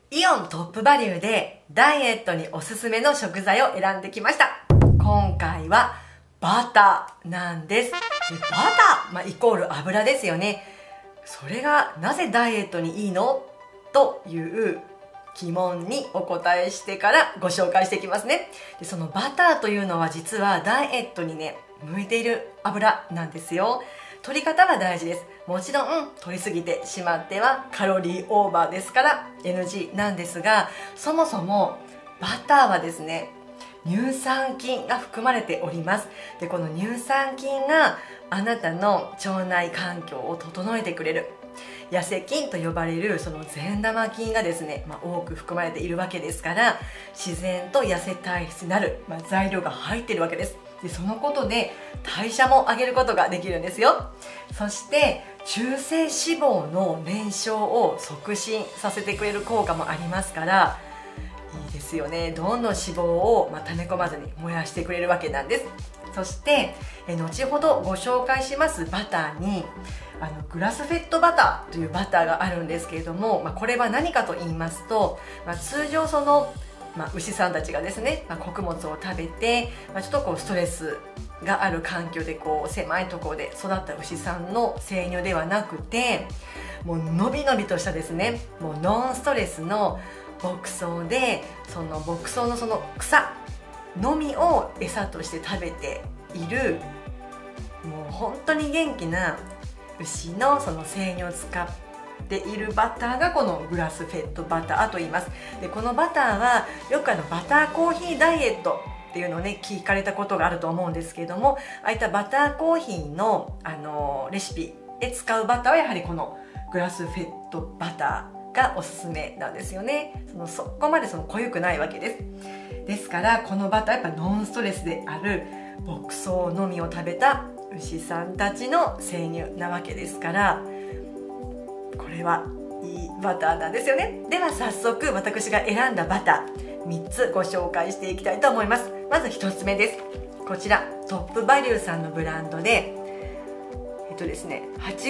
イオントップバリューでダイエットにおすすめの食材を選んできました。今回はバターなんです。でバター、イコール油ですよね。それがなぜダイエットにいいのという疑問にお答えしてからご紹介していきますね。でそのバターというのは実はダイエットにね向いている油なんですよ。取り方は大事です。もちろん取りすぎてしまってはカロリーオーバーですから NG なんですが、そもそもバターはですね乳酸菌が含まれております。でこの乳酸菌があなたの腸内環境を整えてくれる痩せ菌と呼ばれるその善玉菌がですね、多く含まれているわけですから、自然と痩せ体質になる、材料が入っているわけです。でそのことで代謝も上げることができるんですよ。そして中性脂肪の燃焼を促進させてくれる効果もありますから、いいですよね。どんどん脂肪を溜め込まずに燃やしてくれるわけなんです。そして後ほどご紹介しますバターにグラスフェッドバターというバターがあるんですけれども、これは何かと言いますと、通常その牛さんたちがですね、穀物を食べて、ちょっとストレスがある環境で狭いところで育った牛さんの生乳ではなくて、もうのびのびとしたですね、もうノンストレスの牧草で、その牧草のその草のみを餌として食べている、もう本当に元気な牛のその生乳を使っているバターがこのグラスフェッドバターと言います。でこのバターはよくバターコーヒーダイエットっていうのをね聞かれたことがあると思うんですけれども、ああいったバターコーヒーの、レシピで使うバターはやはりこのグラスフェッドバターがおすすめなんですよね。そこまで濃ゆくないわけです。ですからこのバターやっぱノンストレスである牧草のみを食べた牛さんたちの生乳なわけですから、これはいいバターなんですよね。では早速私が選んだバター3つご紹介していきたいと思います。まず1つ目です。こちらトップバリューさんのブランドでですね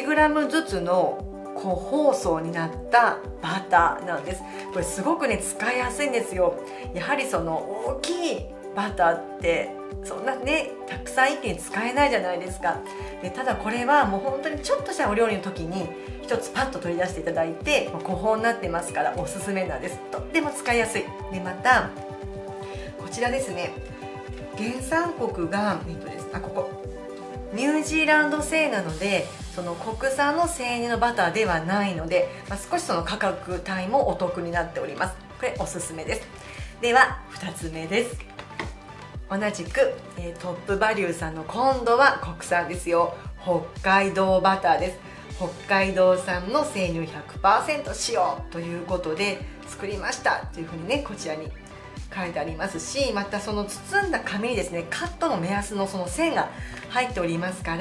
8g ずつの個包装になったバターなんです。これすごくね使いやすいんですよ。やはりその大きいバターってそんなねたくさん一気に使えないじゃないですか。でただこれはもう本当にちょっとしたお料理の時に一つパッと取り出していただいて個包になってますからおすすめなんです。とっても使いやすい。でまたこちらですね、原産国がここニュージーランド製なので、その国産の生乳のバターではないので、少しその価格帯もお得になっております。これおすすめです。では2つ目です。同じく、トップバリューさんの今度は国産ですよ。北海道バターです。北海道産の生乳 100% 使用ということで作りましたというふうにねこちらに書いてありますし、またその包んだ紙にですねカットの目安のその線が入っておりますから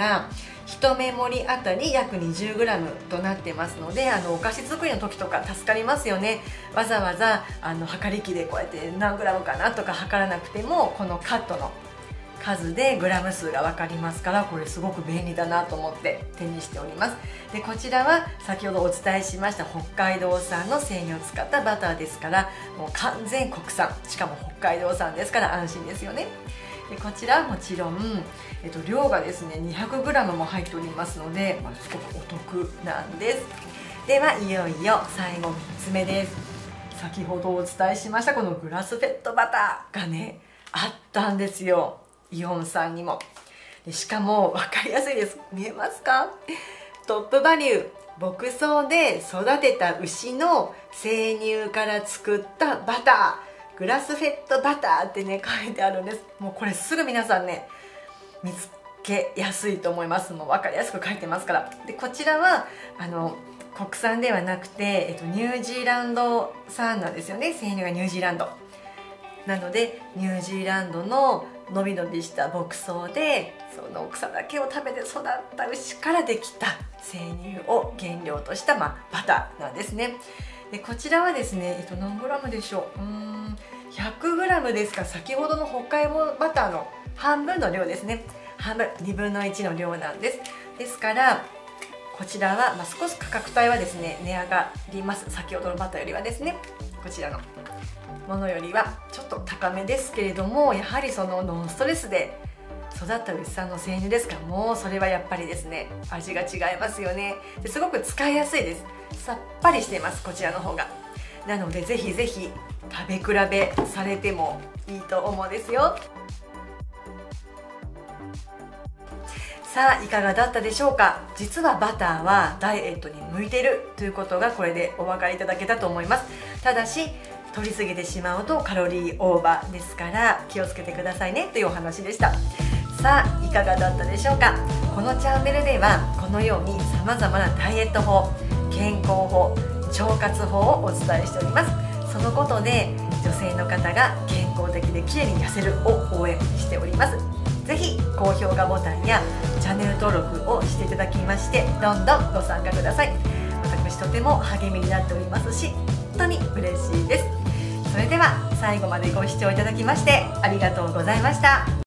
、1目盛りあたり約 20g となってますので、お菓子作りの時とか助かりますよね。わざわざ測り器でこうやって何グラムかなとか測らなくても、このカットの数でグラム数が分かりますから、これすごく便利だなと思って手にしております。でこちらは先ほどお伝えしました北海道産の生乳を使ったバターですから、もう完全国産、しかも北海道産ですから安心ですよね。でこちらはもちろん、量がですね 200g も入っておりますので、すごくお得なんです。ではいよいよ最後3つ目です。先ほどお伝えしましたこのグラスフェッドバターがねあったんですよ、イオンさんにも。でしかも分かりやすいです。見えますか？トップバリュー牧草で育てた牛の生乳から作ったバター、グラスフェッドバターってね書いてあるんです。もうこれすぐ皆さんね見つけやすいと思います。もう分かりやすく書いてますから。でこちらは国産ではなくて、ニュージーランド産なんですよね。生乳がニュージーランドなので、ニュージーランドののびのびした牧草でその草だけを食べて育った牛からできた生乳を原料とした、バターなんですね。でこちらはですね、何グラムでしょう、100g ですから、先ほどの北海道バターの半分の量ですね。半分、2分の1の量なんです。ですからこちらは、少し価格帯はですね値上がります。先ほどのバターよりはですね。ここちらのものよりはちょっと高めですけれども、やはりそのノンストレスで育った牛さんの生乳ですから、もうそれはやっぱりですね、味が違いますよね。ですごく使いやすいです。さっぱりしています、こちらの方が。なのでぜひぜひ食べ比べされてもいいと思うんですよ。さあいかがだったでしょうか。実はバターはダイエットに向いているということがこれでお分かりいただけたと思います。ただし取りすぎてしまうとカロリーオーバーですから気をつけてくださいねというお話でした。さあいかがだったでしょうか。このチャンネルではこのようにさまざまなダイエット法、健康法、腸活法をお伝えしております。そのことで女性の方が健康的で綺麗に痩せるを応援しております。ぜひ高評価ボタンやチャンネル登録をしていただきまして、どんどんご参加ください。私とても励みになっておりますし、本当に嬉しいです。それでは最後までご視聴いただきましてありがとうございました。